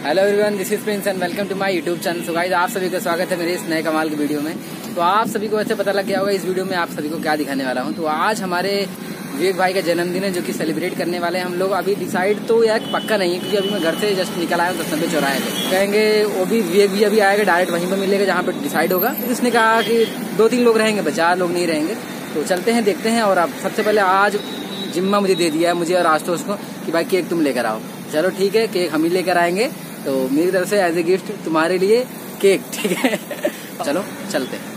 Hello everyone, this is Prince and welcome to my YouTube channel. So guys, आप सभी का स्वागत है मेरे इस नए कमाल की वीडियो में। तो आप सभी को अच्छे पता लग गया होगा इस वीडियो में आप सभी को क्या दिखाने वाला हूं। तो आज हमारे विवेक भाई का जन्मदिन है जो कि सेलिब्रेट करने वाले हैं हम लोग। अभी डिसाइड तो यार पक्का नहीं है क्योंकि अभी मैं घर से जस्ट निकल आया हूँ 10 नंबर चौराहे पे। कहेंगे वो भी विवेक भी अभी आएगा, डायरेक्ट वहीं पर मिलेगा जहाँ पे डिसाइड होगा। उसने कहा कि 2-3 लोग रहेंगे, बस 4 लोग नहीं रहेंगे। तो चलते हैं, देखते हैं। और अब सबसे पहले आज जिम्मा मुझे दे दिया है, मुझे और आशुतोष को, कि भाई केक तुम लेकर आओ। चलो ठीक है, केक हम ही लेकर आएंगे। तो मेरी तरफ से एज ए गिफ्ट तुम्हारे लिए केक, ठीक है। चलो चलते हैं।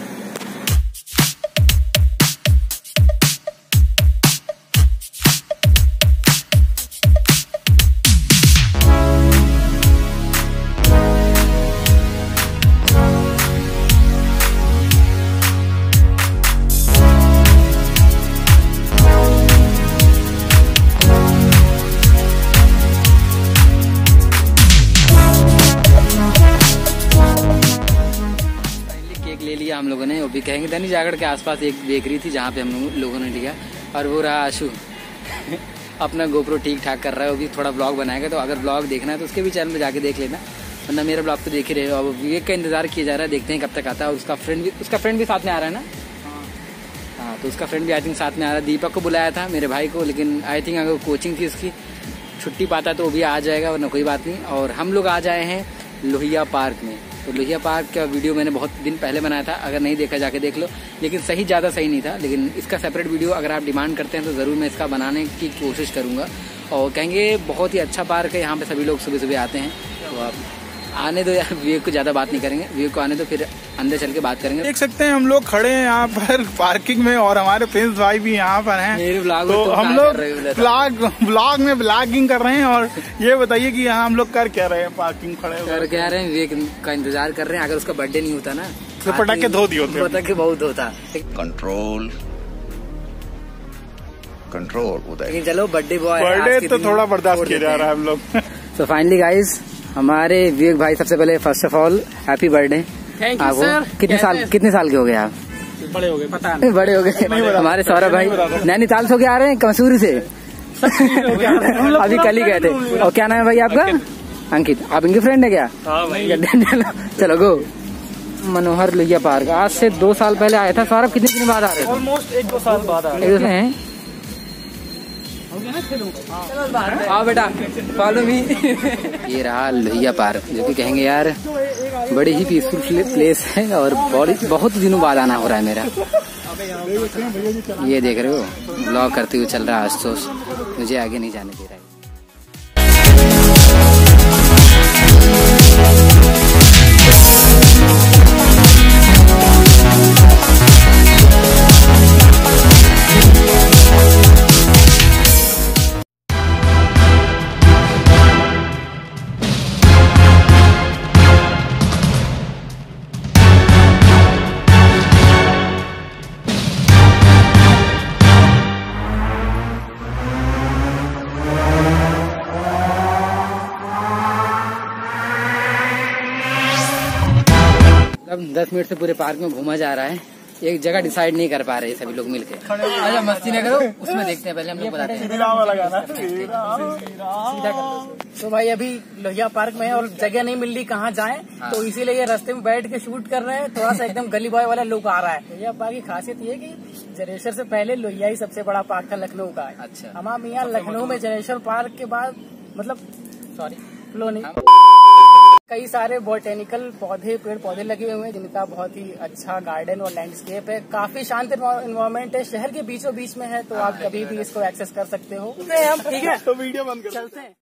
ले लिया हम लोगों ने। वो भी कहेंगे दैनिक जागरण के आसपास एक बेकरी थी जहाँ पे हम लोगों ने लिया। और वो रहा आशु अपना गोप्रो ठीक ठाक कर रहा है। वो भी थोड़ा ब्लॉग बनाएगा, तो अगर ब्लॉग देखना है तो उसके भी चैनल पे जाके देख लेना, वरना मेरा ब्लॉग तो देख ही रहे हो। अब विवेक का इंतजार किया जा रहा है, देखते हैं कब तक आता है। और उसका फ्रेंड भी साथ में आ रहा है ना। हाँ, तो उसका फ्रेंड भी आई थिंक साथ में आ रहा है। दीपक को बुलाया था, मेरे भाई को, लेकिन आई थिंक अगर कोचिंग थी उसकी, छुट्टी पाता तो वो भी आ जाएगा, वरना कोई बात नहीं। और हम लोग आ जाए हैं लोहिया पार्क में। तो लोहिया पार्क का वीडियो मैंने बहुत दिन पहले बनाया था, अगर नहीं देखा जाके देख लो। लेकिन ज़्यादा सही नहीं था, लेकिन इसका सेपरेट वीडियो अगर आप डिमांड करते हैं तो ज़रूर मैं इसका बनाने की कोशिश करूँगा। और कहेंगे बहुत ही अच्छा पार्क है, यहाँ पे सभी लोग सुबह सुबह आते हैं। तो आप आने दो यार, विवेक को ज़्यादा बात नहीं करेंगे, विवेक को आने दो, फिर अंदर चल के बात करेंगे। देख सकते हैं हम लोग खड़े हैं यहाँ पर पार्किंग में, और हमारे प्रिंस भाई भी यहाँ पर हैं। मेरे ब्लॉग तो हम लोग ब्लॉग में ब्लॉगिंग कर रहे हैं। और ये बताइए कि यहाँ हम लोग कर क्या रहे हैं, पार्किंग खड़े कर क्या रहे हैं, विवेक का इंतजार कर रहे हैं। अगर उसका बर्थडे नहीं होता ना तो पटाखे धो दिए होते, पटाखे बहुत होता। कंट्रोल उदय। लेकिन चलो बर्थडे तो थोड़ा बर्दाश्त किया जा रहा है हम लोग। तो फाइनली गाइज, हमारे विवेक भाई, सबसे पहले first of all happy birthday. Thank you sir. कितने साल के हो गए आप? बड़े हो गए, पता नहीं। बड़े हो गए। हमारे सौरभ भाई नैनीताल से आ रहे हैं, कमसूरी से। अभी कल ही गए थे। और क्या नाम है भाई आपका? अंकित। आप इनके फ्रेंड है क्या? हाँ भाई। चलो गो। मनोहर लोहिया पार्क आज से 2 साल पहले आया था। सौरभ कितने दिन बाद आ रहे थे? ऑलमोस्ट 1-2 साल बाद आ रहे हैं। हाँ बेटा, फॉलो मी। ये रहा लोहिया पार्क, जो कि कहेंगे यार बड़ी ही पीसफुल प्लेस है। और बहुत दिनों बाद आना हो रहा है मेरा। ये देख रहे हो, ब्लॉग करते हुए चल रहा है आशुतोष, मुझे आगे नहीं जाने दे रहा है। अब 10 मिनट से पूरे पार्क में घूमा जा रहा है, एक जगह डिसाइड नहीं कर पा रहे सभी लोग मिलके। अच्छा मस्ती न करो, उसमें देखते हैं, पहले हम लोग बताते हैं। तो भाई अभी लोहिया पार्क में है और जगह नहीं मिल रही कहाँ जाएं। हाँ। तो इसीलिए ये रास्ते में बैठ के शूट कर रहे हैं। थोड़ा सा एकदम गली बॉय वाला लुक आ रहा है। लोहिया पार्क की खासियत ये कि जनेश्वर से पहले लोहिया ही सबसे बड़ा पार्क था लखनऊ का। अच्छा। हमारे यहाँ लखनऊ में जनेश्वर पार्क के बाद कई सारे बोटेनिकल पेड़ पौधे लगे हुए हैं, जिनका बहुत ही अच्छा गार्डन और लैंडस्केप है। काफी शांत एनवायरनमेंट है, शहर के बीचों बीच में है। तो आप कभी भी इसको एक्सेस कर सकते हो। ठीक है, तो वीडियो बंद कर चलते हैं।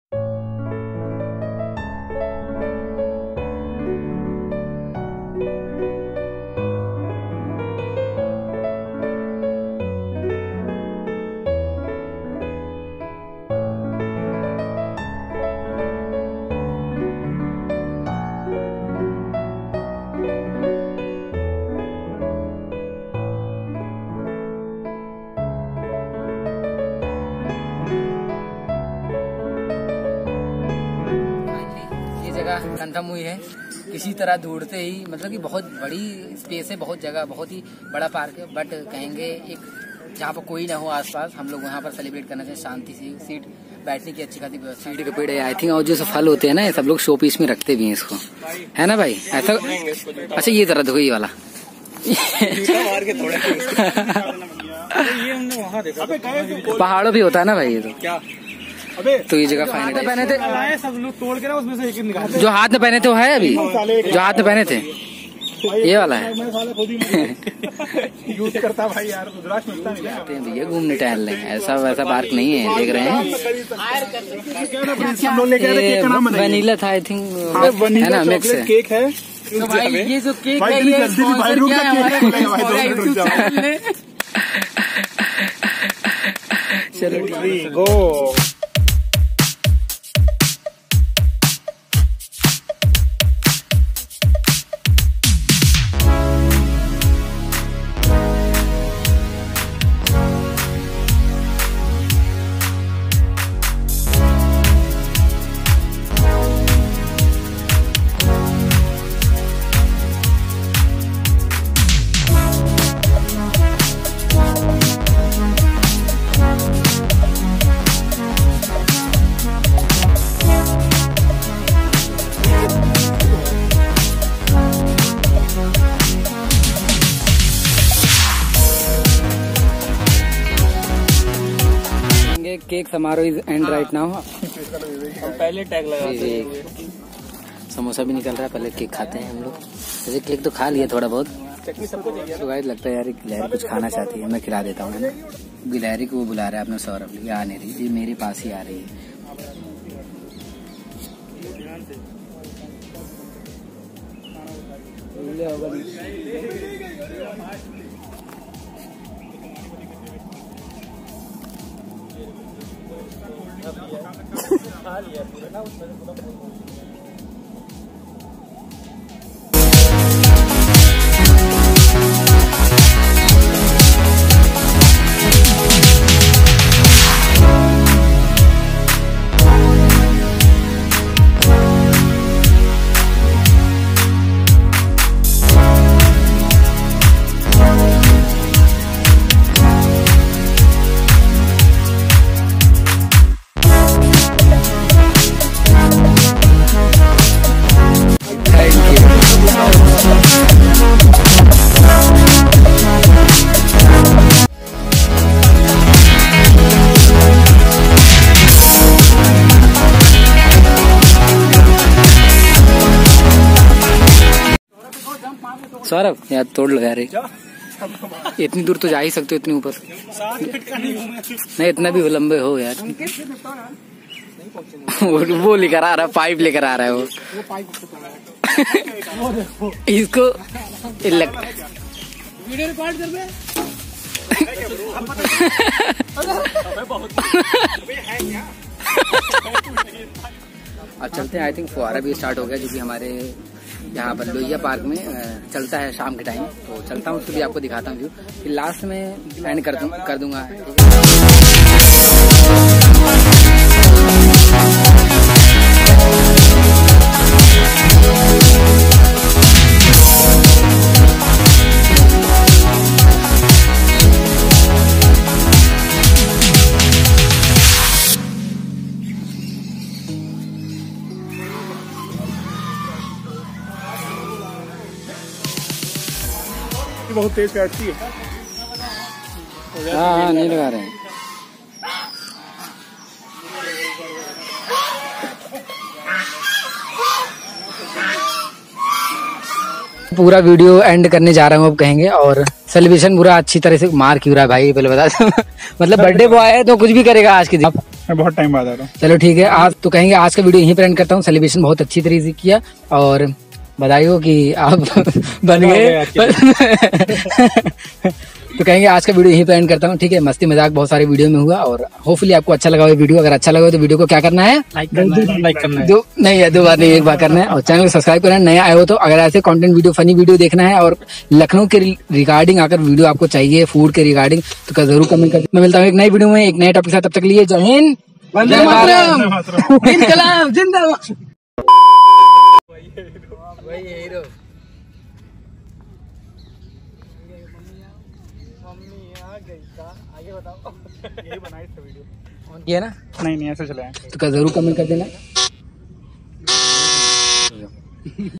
कंफर्म हुई है। किसी तरह ढूंढते ही, मतलब कि बहुत बड़ी स्पेस है, बहुत जगह, बहुत ही बड़ा पार्क है। बट कहेंगे एक जहाँ पर कोई ना हो आसपास, हम लोग वहाँ पर सेलिब्रेट करना चाहिए शांति से। सीट बैठने की अच्छी खासी व्यवस्था। चीड़ के पेड़ है आई थिंक, और जो सब फल होते हैं ना सब लोग शो पीस में रखते भी हैं इसको, है ना भाई ऐसा। अच्छा ये तरह देखो ये वाला पहाड़ों भी होता है ना भाई ये तो क्या। तो ये जगह फाइनल पहने थे सब लोग तोड़ के ना उसमें से एक निकाल, जो हाथ में पहने थे वो है अभी, जो हाथ में पहने थे ये वाला है। यूज करता भाई यार, रुद्राक्ष मिलता नहीं है भैया घूमने टहल रहे हैं, ऐसा वैसा पार्क नहीं है, देख रहे हैं। वनीला था आई थिंक, है ना मिक्स है केक है। तो भाई ये जो केक है ये स्पॉन्सर किया है हमारे यूट्यूब चैनल ने। चलो ठीक गो। केक समारोह इज एंड राइट नाउ। हम पहले टैग लगाते हैं। समोसा भी निकल रहा है, पहले केक खाते हैं हम लोग। जैसे केक तो खा लिया थोड़ा बहुत, तो गाइस लगता है यार गिलहरी कुछ खाना चाहती है, मैं खिला देता हूँ, है ना। गिलहरी को वो बुला रहा है अपना सौरभ, ये आ नहीं रही, ये मेरे पास ही आ रही है। सौरभ यार तोड़ लगा रहे, इतनी दूर तो जा ही सकते हो, इतनी ऊपर नहीं, इतना भी लंबे हो यार। वो लेकर आ रहा है, पाइप लेकर आ रहा है वो इसको वीडियो रिकॉर्ड कर दे। अब चलते हैं, आई थिंक फुहारा भी स्टार्ट हो गया, जो कि हमारे यहाँ पर लोहिया पार्क में चलता है शाम के टाइम। तो चलता हूँ, उसको भी आपको दिखाता हूँ व्यू, फिर लास्ट में एंड कर दूंगा। बहुत तेज काटती है। हाँ नहीं लगा रहे हैं। पूरा वीडियो एंड करने जा रहा हूँ अब कहेंगे, और सेलिब्रेशन पूरा अच्छी तरह से मार क्यों रहा है भाई पहले बता दो। मतलब बर्थडे बॉय है तो कुछ भी करेगा आज के दिन। मैं बहुत टाइम बाद आ रहा हूँ। चलो ठीक है, आज तो कहेंगे आज का वीडियो यहीं पर एंड करता हूँ। सेलिब्रेशन बहुत अच्छी तरीके से किया और बधाई हो कि आप बन गए। तो कहेंगे आज का वीडियो यहीं पे एंड करता हूँ, ठीक है। मस्ती मजाक बहुत सारे वीडियो में हुआ और होपफुली आपको अच्छा लगा वीडियो। अगर अच्छा लगा तो वीडियो को क्या करना है, लाइक करना है। दो बार नहीं, एक बार करना है, और चैनल को सब्सक्राइब करना है। नया आए हो तो अगर ऐसे कंटेंट वीडियो, फनी वीडियो देखना है और लखनऊ के रिगार्डिंग अगर वीडियो आपको चाहिए, फूड के रिगार्डिंग, तो जरूर कमेंट कर। मैं मिलता हूँ एक नई वीडियो में एक नए टॉपिक के साथ। तब तक लिए जय हिंद, वंदे मातरम, इनकलाब जिंदाबाद। वही हीरो मम्मी आ आगे बताओ। यही बनाई था वीडियो। ये ना नहीं ऐसे चले तो जरूर कमेंट कर देना।